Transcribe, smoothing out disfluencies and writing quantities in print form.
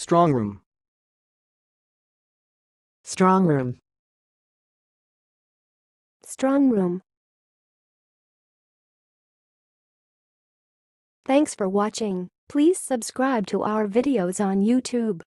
strongroom, strongroom, strongroom. Thanks for watching. Please subscribe to our videos on YouTube.